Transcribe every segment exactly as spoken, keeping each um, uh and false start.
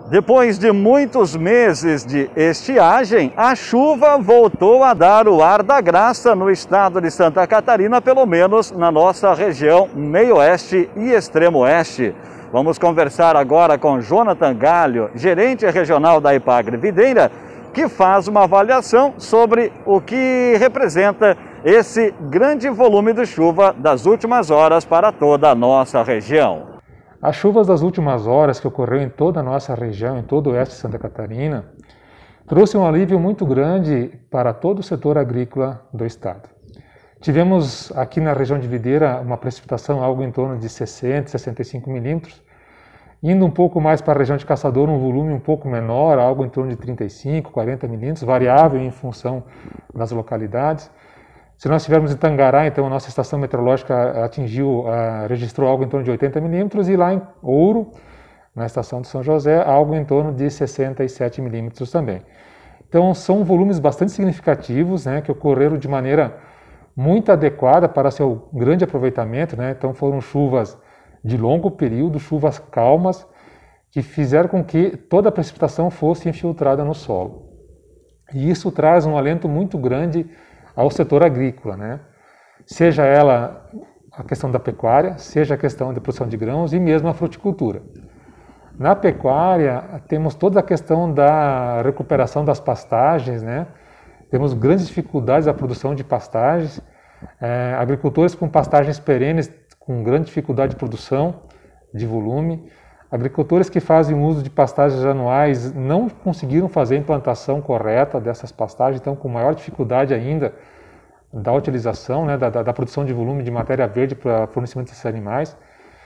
Depois de muitos meses de estiagem, a chuva voltou a dar o ar da graça no estado de Santa Catarina, pelo menos na nossa região meio-oeste e extremo-oeste. Vamos conversar agora com Jonathan Galho, gerente regional da Ipagre Videira, que faz uma avaliação sobre o que representa esse grande volume de chuva das últimas horas para toda a nossa região. As chuvas das últimas horas que ocorreu em toda a nossa região, em todo o oeste de Santa Catarina, trouxe um alívio muito grande para todo o setor agrícola do estado. Tivemos aqui na região de Videira uma precipitação algo em torno de sessenta, sessenta e cinco milímetros, indo um pouco mais para a região de Caçador, um volume um pouco menor, algo em torno de trinta e cinco, quarenta milímetros, variável em função das localidades. Se nós estivermos em Tangará, então a nossa estação meteorológica atingiu, uh, registrou algo em torno de oitenta milímetros, e lá em Ouro, na estação de São José, algo em torno de sessenta e sete milímetros também. Então são volumes bastante significativos, né, que ocorreram de maneira muito adequada para seu grande aproveitamento, né? Então foram chuvas de longo período, chuvas calmas, que fizeram com que toda a precipitação fosse infiltrada no solo. E isso traz um alento muito grande ao setor agrícola, né? Seja ela a questão da pecuária, seja a questão de produção de grãos e mesmo a fruticultura. Na pecuária, temos toda a questão da recuperação das pastagens, né? Temos grandes dificuldades na produção de pastagens, é, agricultores com pastagens perenes com grande dificuldade de produção, de volume, agricultores que fazem uso de pastagens anuais não conseguiram fazer a implantação correta dessas pastagens, então com maior dificuldade ainda da utilização, né, da, da produção de volume de matéria verde para fornecimento desses animais.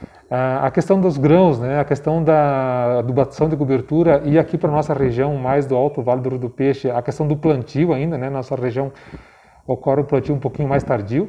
A questão dos grãos, né, a questão da adubação de cobertura, e aqui para a nossa região mais do Alto Vale do Rio do Peixe, a questão do plantio ainda, né, nossa região ocorre um plantio um pouquinho mais tardio.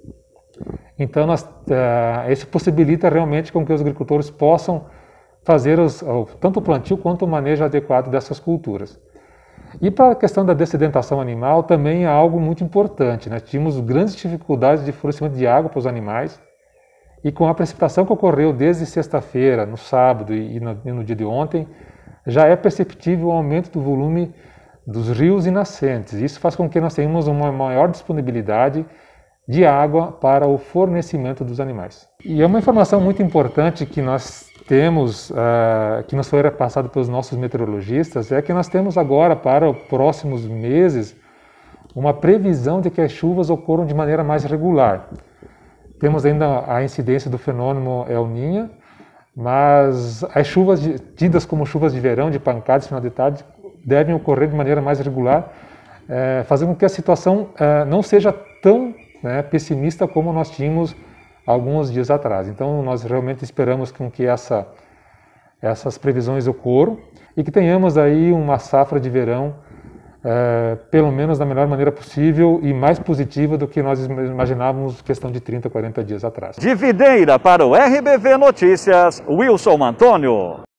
Então nós, uh, isso possibilita realmente com que os agricultores possam fazer os, tanto o plantio quanto o manejo adequado dessas culturas. E para a questão da dessedentação animal também é algo muito importante, né? Tínhamos grandes dificuldades de fornecimento de água para os animais, e com a precipitação que ocorreu desde sexta-feira, no sábado e no, e no dia de ontem, já é perceptível o aumento do volume dos rios e nascentes. Isso faz com que nós tenhamos uma maior disponibilidade de água para o fornecimento dos animais. E é uma informação muito importante que nós temos, uh, que nos foi passado pelos nossos meteorologistas, é que nós temos agora para os próximos meses uma previsão de que as chuvas ocorram de maneira mais regular. Temos ainda a incidência do fenômeno El Niño, mas as chuvas de, tidas como chuvas de verão, de pancadas, final de tarde, devem ocorrer de maneira mais regular, eh, fazendo com que a situação eh, não seja tão né, pessimista como nós tínhamos alguns dias atrás. Então nós realmente esperamos com que essa, essas previsões ocorram e que tenhamos aí uma safra de verão é, pelo menos da melhor maneira possível e mais positiva do que nós imaginávamos questão de trinta, quarenta dias atrás. De Videira para o R B V Notícias, Wilson Antônio.